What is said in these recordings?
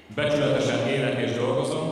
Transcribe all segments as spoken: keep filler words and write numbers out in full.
Becsületesen élek és dolgozom.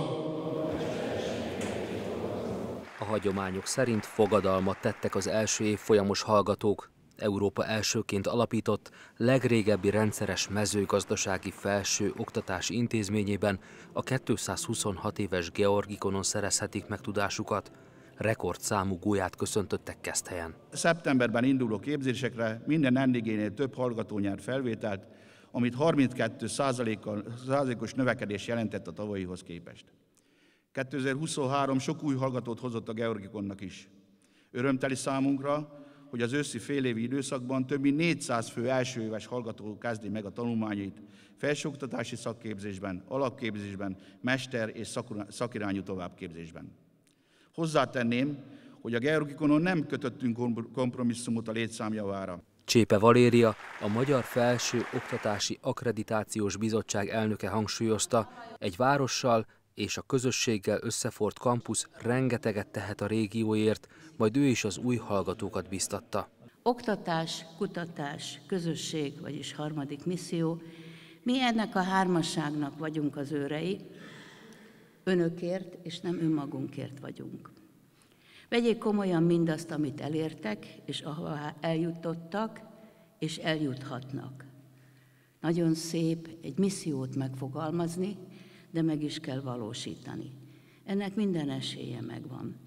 A hagyományok szerint fogadalmat tettek az első évfolyamos hallgatók. Európa elsőként alapított, legrégebbi rendszeres mezőgazdasági felső oktatási intézményében a kétszázhuszonhat éves Georgikonon szerezhetik meg tudásukat. Rekordszámú gólyát köszöntöttek Keszthelyen. Szeptemberben induló képzésekre minden endigénél több hallgató nyert felvételt, amit harminckét százalékos növekedés jelentett a tavalyihoz képest. kétezer-huszonhárom sok új hallgatót hozott a Georgikonnak is. Örömteli számunkra, hogy az őszi félévi időszakban több mint négyszáz fő elsőéves hallgató kezdi meg a tanulmányait felsőoktatási szakképzésben, alapképzésben, mester- és szakirányú továbbképzésben. Hozzátenném, hogy a Georgikonon nem kötöttünk kompromisszumot a létszám javára. Csépe Valéria, a Magyar Felső Oktatási Akkreditációs Bizottság elnöke hangsúlyozta, egy várossal és a közösséggel összefort kampusz rengeteget tehet a régióért, majd ő is az új hallgatókat biztatta. Oktatás, kutatás, közösség, vagyis harmadik misszió, mi ennek a hármasságnak vagyunk az őrei, önökért és nem önmagunkért vagyunk. Vegyék komolyan mindazt, amit elértek, és ahová eljutottak, és eljuthatnak. Nagyon szép egy missziót megfogalmazni, de meg is kell valósítani. Ennek minden esélye megvan.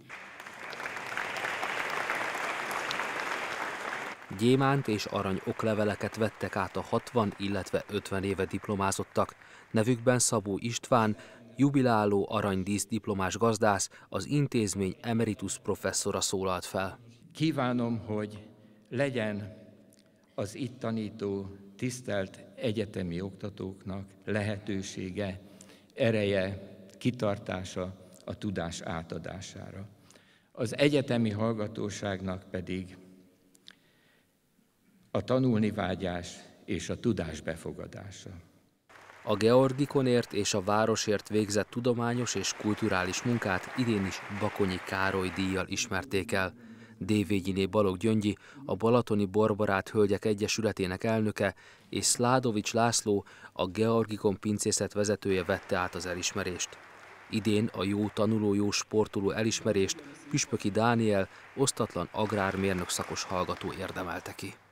Gyémánt és arany okleveleket vettek át a hatvan, illetve ötven éve diplomázottak. Nevükben Szabó István, jubiláló aranydísz diplomás gazdász, az intézmény emeritus professzora szólalt fel. Kívánom, hogy legyen az itt tanító tisztelt egyetemi oktatóknak lehetősége, ereje, kitartása a tudás átadására. Az egyetemi hallgatóságnak pedig a tanulnivágyás és a tudás befogadása. A Georgikonért és a városért végzett tudományos és kulturális munkát idén is Bakonyi Károly díjjal ismerték el. Dévényiné Balogh Gyöngyi, a Balatoni Borbarát Hölgyek Egyesületének elnöke, és Szládovics László, a Georgikon pincészet vezetője vette át az elismerést. Idén a jó tanuló, jó sportoló elismerést Püspöki Dániel, osztatlan agrármérnök szakos hallgató érdemelte ki.